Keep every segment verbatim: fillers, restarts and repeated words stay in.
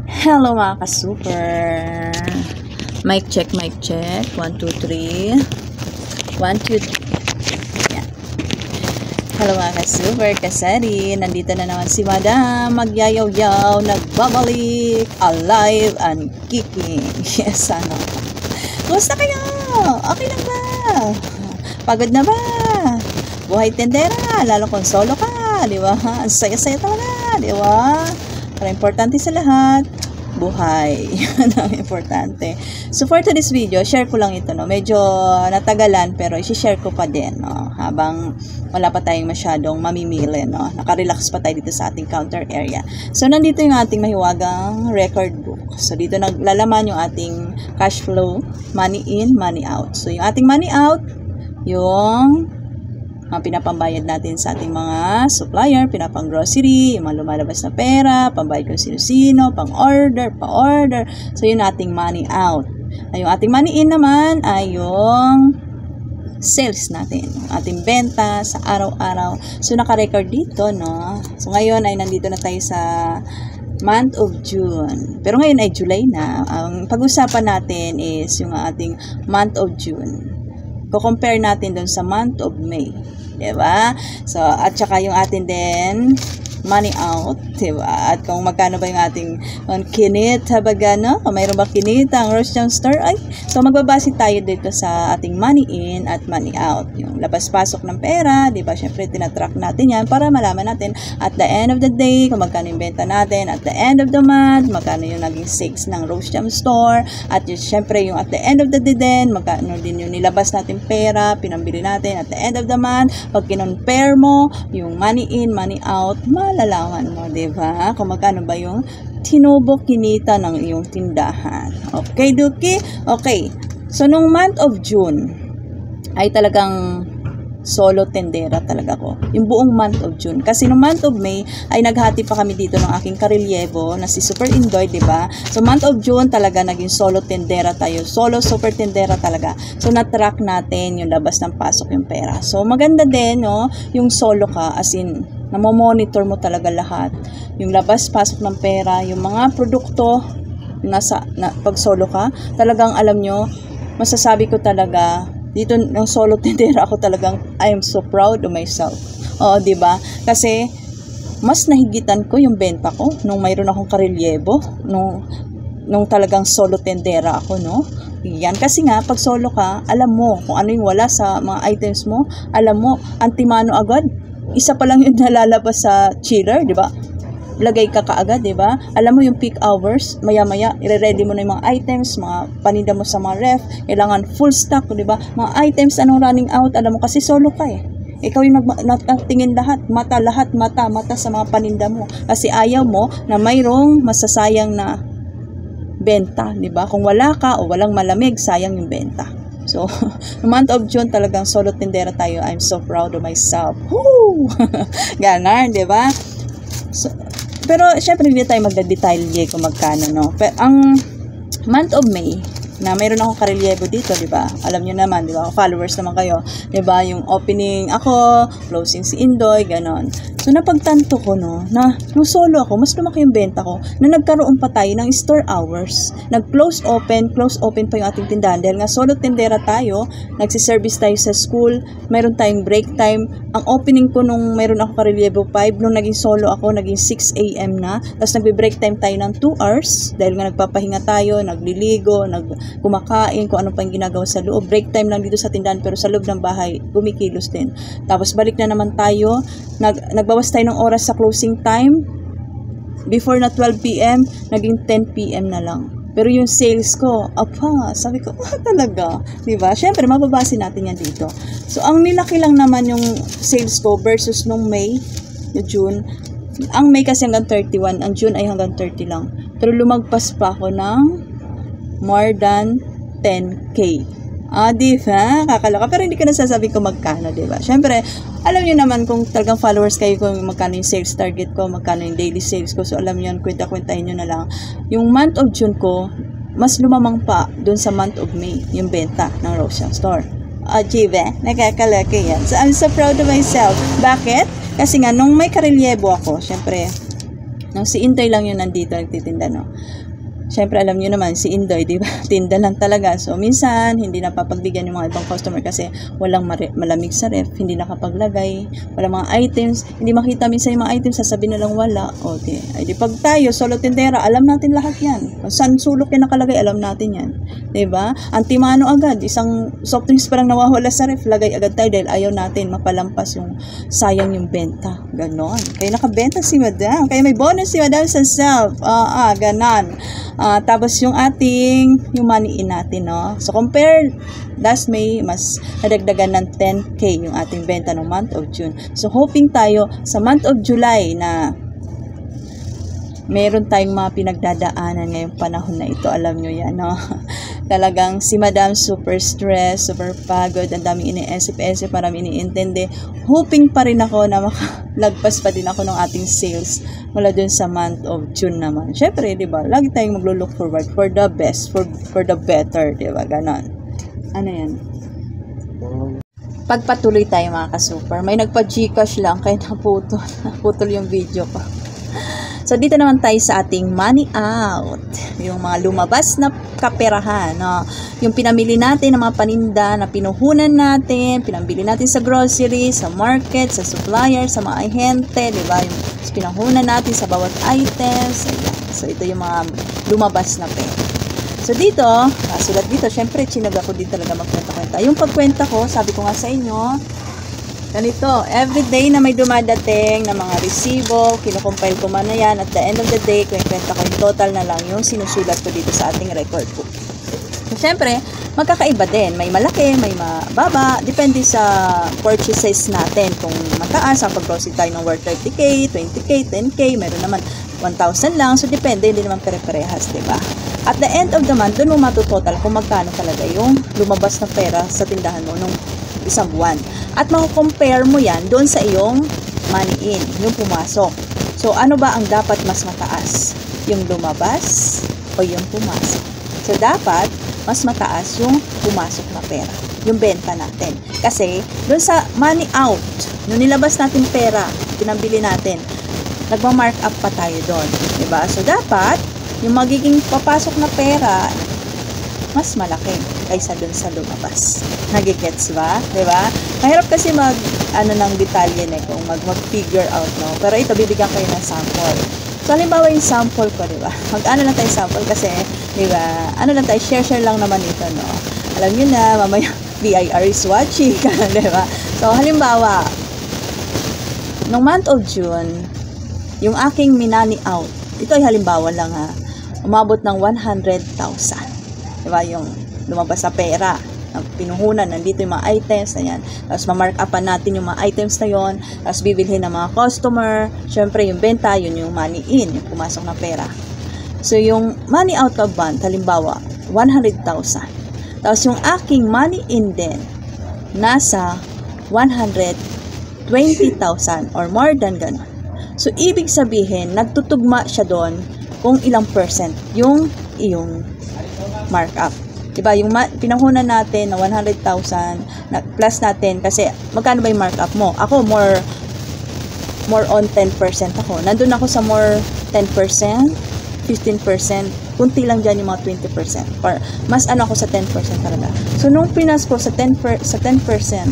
Hello mga ka-super. Mic check, mic check. one, two, three. one, two, three. Yan. Hello mga ka-super, kasari. Nandito na naman si Madam. Magyayaw-yaw. Nagbabalik. Alive and kicking. Yes, ano. Kumusta kayo? Okay lang ba? Pagod na ba? Buhay tendera. Lalo kung solo ka. Di ba? Ang saya-saya talaga. Di ba? Para importante sa lahat, buhay. Yan ang importante. So for today's video, share ko lang ito, no. Medyo natagalan pero i-share ko pa din, no. Habang wala pa tayong masyadong mamimili, no. Naka-relax pa tayo dito sa ating counter area. So nandito yung ating mahiwagang record book. So dito naglalaman yung ating cash flow, money in, money out. So yung ating money out, yung mga pinapambayad natin sa ating mga supplier, pinapang grocery, yung mga lumalabas na pera, pambayad kung sino-sino, pang-order, pa-order. So, yun ating money out. Ay, yung ating money in naman ay yung sales natin, yung ating benta sa araw-araw. So, naka-record dito, no? So, ngayon ay nandito na tayo sa month of June. Pero ngayon ay July na. Ang pag-usapan natin is yung ating month of June. Ko-compare natin doon sa month of May. Diba? So, at saka yung atin din, money out. Diba? At kung magkano ba yung ating um, kinit, habaga, no? Kung mayroon ba kinita ang Rothschild Store, ay. So, magbabase tayo dito sa ating money in at money out. Yung labas-pasok ng pera, diba? Siyempre, tinatrack natin yan para malaman natin at the end of the day, kung magkano yung benta natin, at the end of the month, magkano yung naging sales ng Rothschild Store, at yung, siyempre, yung at the end of the day din, magkano din yung nilabas natin pera, pinambili natin at the end of the month. Pag kinonpare mo, yung money in, money out, malalaman mo, diba? Kung magkano ba yung tinubok kinita ng iyong tindahan. Okay, Duki? Okay. So, nung month of June, ay talagang solo tendera talaga ko. Yung buong month of June. Kasi nung month of May, ay naghati pa kami dito ng aking karelyebo na si Super Indoy, diba? So, month of June talaga naging solo tendera tayo. Solo super tendera talaga. So, na-track natin yung labas ng pasok yung pera. So, maganda din, no? Yung solo ka, as in, namomonitor mo talaga lahat. Yung labas, pasok ng pera, yung mga produkto, nasa, na, pag solo ka, talagang alam nyo, masasabi ko talaga, dito ng solo tendera ako talagang, I am so proud of myself. Oo, diba? Kasi, mas nahigitan ko yung benta ko nung mayroon akong karelyebo, nung, nung talagang solo tendera ako, no? Yan, kasi nga, pag solo ka, alam mo kung ano yung wala sa mga items mo, alam mo, antimano agad. Isa pa lang yung nalalabas sa chiller, di ba? Lagay ka kaagad, di ba? Alam mo yung peak hours, maya-maya, i-ready mo na yung mga items, mga paninda mo sa mga ref, kailangan full stock, di ba? Mga items, anong running out, alam mo, kasi solo ka eh. Ikaw yung nagtingin lahat, mata, lahat, mata, mata sa mga paninda mo. Kasi ayaw mo na mayroong masasayang na benta, di ba? Kung wala ka o walang malamig, sayang yung benta. So, no month of June talagang solo tendera tayo. I'm so proud of myself. Woo! Ganar, di ba? So, pero, syempre, hindi tayo magda-detalye kung magkano, no? Pero, ang month of May, na mayroon akong karelyebo dito, di ba? Alam nyo naman, di ba? Followers naman kayo. Di ba? Yung opening ako, closing si Indoy, ganon. So, napagtanto ko, no, na nung solo ako, mas lumaki yung benta ko, na nagkaroon pa tayo ng store hours. Nag-close open, close open pa yung ating tindahan. Dahil nga solo tendera tayo, nagsiservice tayo sa school, mayroon tayong break time. Ang opening ko nung mayroon ako karelyebo five, nung naging solo ako, naging six a m na. Tapos nagbe-break time tayo ng two hours, dahil nga nagpapahinga tayo, nagliligo, nag kumakain, kung ano pa yung ginagawa sa loob. Break time lang dito sa tindahan, pero sa loob ng bahay, gumikilos din. Tapos balik na naman tayo, nag, nagbawas tayo ng oras sa closing time. Before na twelve p m, naging ten p m na lang. Pero yung sales ko, apa, sabi ko, ah, talaga, diba? Syempre, mababase natin yan dito. So, ang nilaki lang naman yung sales ko versus nung May, yung June. Ang May kasi hanggang thirty-one, ang June ay hanggang thirty lang. Pero lumagpas pa ako ng more than ten K. Ah, di ba? Kakaloka. Pero hindi ko nasasabi kung magkano, di ba? Siyempre, alam niyo naman kung talagang followers kayo kung magkano yung sales target ko, magkano yung daily sales ko. So, alam niyo yan, kwenta-kwentahin niyo na lang. Yung month of June ko, mas lumamang pa dun sa month of May, yung benta ng Rothschild Store. Ah, di ba? Nakakalaka yan. So, I'm so proud of myself. Bakit? Kasi nga, nung may karelyebo ako, siyempre, No, si Indoy lang yung nandito nagtitinda, no. Siyempre, alam niyo naman, si Indoy, di ba? Tinda lang talaga. So, minsan, hindi napapagbigyan yung mga ibang customer kasi walang malamig sa ref, hindi nakapaglagay, walang mga items, hindi makita minsan yung mga items, sasabihin na lang wala. O, di, ay, di pag tayo, solo tindera, alam natin lahat yan. Kung saan sulok yung nakalagay, alam natin yan. Di ba? Antimano agad, isang soft drinks parang nawawala sa ref, lagay agad tayo dahil ayaw natin mapalampas yung sayang yung benta. Ganon. Kaya nakabenta si Madam. Kaya may bonus si Madam sa self. Ah, ah, ganon. Uh, tapos yung ating, yung money in natin, no? So, compare last May, mas nadagdagan ng ten K yung ating benta ng month of June. So, hoping tayo sa month of July na meron tayong mga pinagdadaanan ngayong panahon na ito. Alam nyo yan, no? Talagang si Madam super stress, super pagod, ang daming iniisip-isip, maraming iniintindi. Hoping pa rin ako na makalagpas pa din ako ng ating sales mula dun sa month of June naman. Syempre, di ba, lagi tayong maglo-look forward for the best, for for the better, di ba, ganon. Ano yan? Pagpatuloy tayo mga ka-super, may nagpa-Gcash lang, kaya naputol, naputol yung video ko. So, dito naman tayo sa ating money out. Yung mga lumabas na kaperahan. No? Yung pinamili natin ng mga paninda na pinuhunan natin, pinambili natin sa grocery, sa market, sa supplier, sa mga ahente, di ba? Yung pinahunan natin sa bawat items. Ayan. So, ito yung mga lumabas na pera. So, dito, sulat dito, syempre, chinag ako din talaga magkwenta-kwenta. Yung pagkwenta ko, sabi ko nga sa inyo, ganito, everyday na may dumadating na mga resibo, kinukompile ko man na yan, at the end of the day, kwenta ko yung total na lang yung sinusulat ko dito sa ating record book. So, syempre, magkakaiba din. May malaki, may mababa, depende sa purchases natin. Kung mataas, ang pag-grocery tayo ng worth thirty K, twenty K, ten K, meron naman one thousand lang, so depende, hindi naman pare-parehas, diba? At the end of the month, doon mo matutotal kung magkano talaga yung lumabas na pera sa tindahan mo nung isang buwan. At mako-compare mo yan doon sa iyong money in, yung pumasok. So, ano ba ang dapat mas mataas? Yung lumabas o yung pumasok? So, dapat mas mataas yung pumasok na pera, yung benta natin. Kasi, doon sa money out, nung nilabas natin pera, pinambili natin, nagma-mark up pa tayo doon. Diba? So, dapat, yung magiging papasok na pera, mas malaki kaysa dun sa lumabas. Nagigets ba? Diba? Mahirap kasi mag, ano ng detalye na kung mag, mag-figure out, no? Pero ito, bibigyan kayo ng sample. So, halimbawa yung sample ko, diba? Mag-ano lang tayo sample kasi, diba? Ano lang tayo, share-share lang naman ito, no? Alam nyo na, mamaya, B I R is watching, diba? So, halimbawa, nung month of June, yung aking minani out, ito ay halimbawa lang ha, umabot ng one hundred thousand. Diba, yung lumabas sa pera, ang pinuhunan, nandito yung mga items na yan. Tapos, ma-mark upan natin yung mga items na yon. Tapos, bibilhin ng mga customer. Syempre, yung benta, yun yung money in, yung pumasok na pera. So, yung money out of bond, halimbawa, one hundred thousand. Tapos, yung aking money in din, nasa one hundred twenty thousand or more than ganun. So, ibig sabihin, nagtutugma siya doon kung ilang percent yung iyong markup. Diba? Yung pinahunan natin na one hundred thousand na plus natin kasi magkano ba yung markup mo? Ako more more on ten percent ako. Nandun ako sa more ten percent, fifteen percent. Kunti lang dyan yung mga twenty percent. Or mas ano ako sa ten percent talaga. So nung pinas ko sa ten per, sa ten percent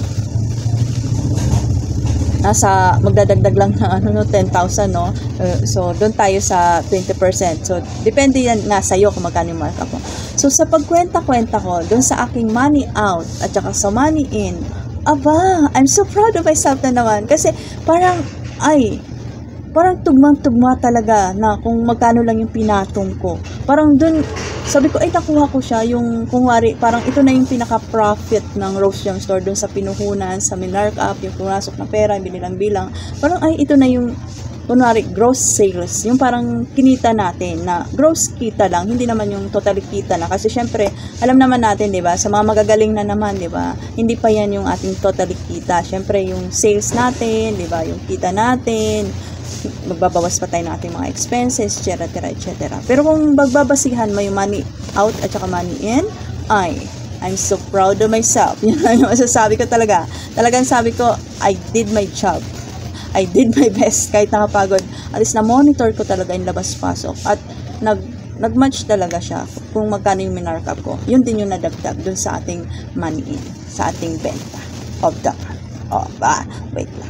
nasa magdadagdag lang ng ano no ten thousand no. Uh, so doon tayo sa twenty percent. So depende yan nga sa iyo kung magkano yung markup mo. So sa pagkwenta-kwenta ko doon sa aking money out at saka sa money in, aba, I'm so proud of myself na naman kasi parang ay parang tugmang-tugma talaga na kung magkano lang yung pinatong ko. Parang doon sabi ko, ay nakuha ko siya, yung kung wari, parang ito na yung pinaka-profit ng Rose Young Store doon sa pinuhunan, sa minark up, yung pumasok na pera, yung binilang-bilang. Parang ay ito na yung, kunwari, gross sales. Yung parang kinita natin na gross kita lang, hindi naman yung totally kita na. Kasi syempre, alam naman natin, di ba, sa mga magagaling na naman, di ba, hindi pa yan yung ating totally kita. Syempre, yung sales natin, di ba, yung kita natin, magbabawas pa tayo ng ating mga expenses, et cetera, et cetera. Pero kung magbabasihan mo yung money out at saka money in, ay, I'm so proud of myself. Yan lang yung masasabi ko talaga. Talagang sabi ko, I did my job. I did my best kahit nakapagod. At least na-monitor ko talaga yung labas-pasok. At nag, nag-match talaga siya kung magkano yung minarkup ko. Yun din yung nadagdag dun sa ating money in, sa ating benta of the month. Oh, ba? Wait lang.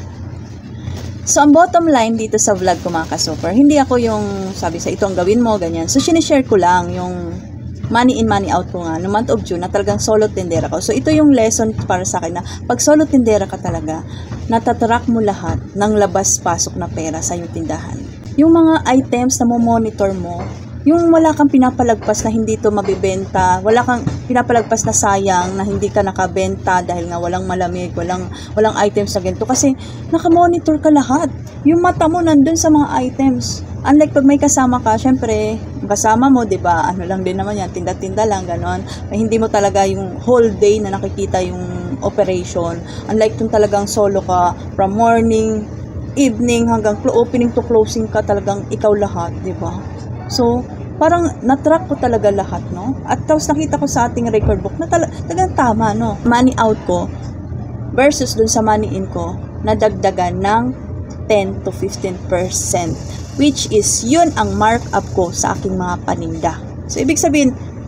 So, ang bottom line dito sa vlog ko mga ka-super, hindi ako yung sabi sa ito ang gawin mo, ganyan. So, sinishare ko lang yung money in, money out ko nga no month of June na talagang solo tindera ko. So, ito yung lesson para sa akin na pag solo tindera ka talaga, natatrack mo lahat ng labas-pasok na pera sa iyong tindahan. Yung mga items na mo monitor mo, yung wala kang pinapalagpas na hindi to mabibenta, wala kang pinapalagpas na sayang na hindi ka nakabenta dahil nga walang malamig, walang walang items na ganito kasi nakamonitor ka lahat. Yung mata mo nandun sa mga items. Unlike pag may kasama ka, syempre, kasama mo, 'di ba? Ano lang din naman 'yan, tinda-tinda lang ganon. Ay, hindi mo talaga yung whole day na nakikita yung operation. Unlike kung talagang solo ka from morning, evening hanggang opening to closing ka, talagang ikaw lahat, 'di ba? So, parang na-track ko talaga lahat, no? At tapos nakita ko sa ating record book na tal- talagang tama, no? Money out ko versus dun sa money in ko, nadagdagan ng ten to fifteen percent. Which is, yun ang markup ko sa aking mga paninda. So, ibig sabihin,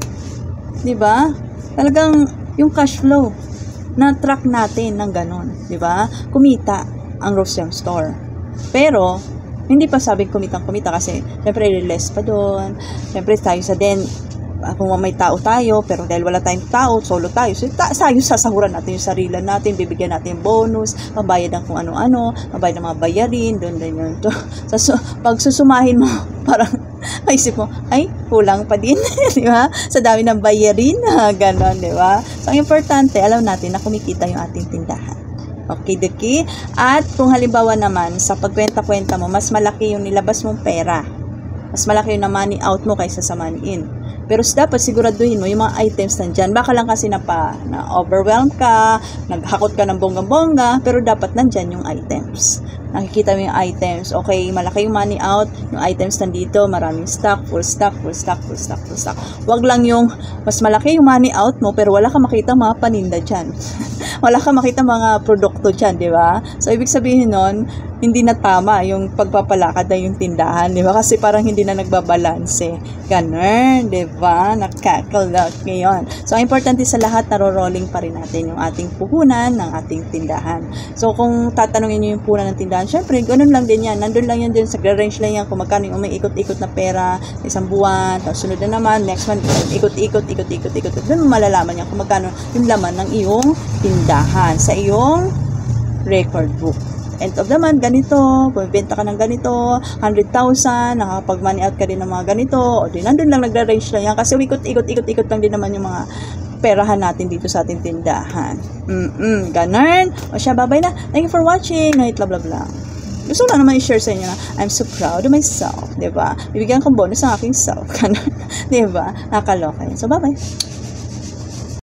di ba? Talagang yung cash flow, na-track natin ng ganon, di ba? Kumita ang Rosem Store. Pero, hindi pa sabing kumitang-kumita kasi syempre less pa doon. Syempre tayo sa den, kung may tao tayo, pero dahil wala tayong tao, solo tayo. So ta tayo sasahuran natin yung sarili natin, bibigyan natin yung bonus, mabayad ng kung ano-ano, mabayad ng mga bayarin, doon din yun. So, so, pag susumahin mo, parang maisip mo, ay, kulang pa din, di ba? Sa dami ng bayarin, ganon, di ba? So, ang importante, alam natin na kumikita yung ating tindahan. Okay, Deki. At kung halimbawa naman, sa pagkwenta-kwenta mo, mas malaki yung nilabas mong pera. Mas malaki yung na money out mo kaysa sa money in. Pero dapat siguraduhin mo yung mga items nandyan. Baka lang kasi na pa, na overwhelmed ka, naghakot ka ng bonggang-bongga, pero dapat nandyan yung items. Nakikita mo yung items. Okay, malaki yung money out, yung items nandito, maraming stock, full stock, full stock, full stock, full stock. Wag lang yung mas malaki yung money out mo, pero wala ka makita mga paninda dyan. Wala ka makita mga produkto dyan, di ba? So, ibig sabihin nun, hindi na tama yung pagpapalakad na yung tindahan, di ba? Kasi parang hindi na nagbabalanse. Ganun, di ba? Nakakalak ngayon. So, ang importante sa lahat, naro-rolling pa rin natin yung ating puhunan ng ating tindahan. So, kung tatanungin nyo yung puhunan ng tindahan, syempre, ganun lang din yan. Nandun lang yan din, sa range lang yan, kung magkano yung may ikot-ikot na pera, isang buwan, tapos sunod na naman, next month, ikot-ikot, ikot-ikot, ikot. Doon mo malalaman yan kung magkano yung laman ng iyong tindahan sa iyong record book. End of the month, ganito, bumibenta ka ng ganito, one hundred thousand, nakapag-money out ka din ng mga ganito, o di nandun lang nagra-range lang yan, kasi ikot-ikot-ikot lang din naman yung mga perahan natin dito sa ating tindahan. Mm-mm, ganun. O siya, bye-bye na. Thank you for watching. Night, blah, blah, blah. Gusto ko lang naman i-share sa inyo na I'm so proud of myself, diba? Bibigyan kong bonus ang aking self. Ganun, diba? Nakaloka yun. So, bye-bye.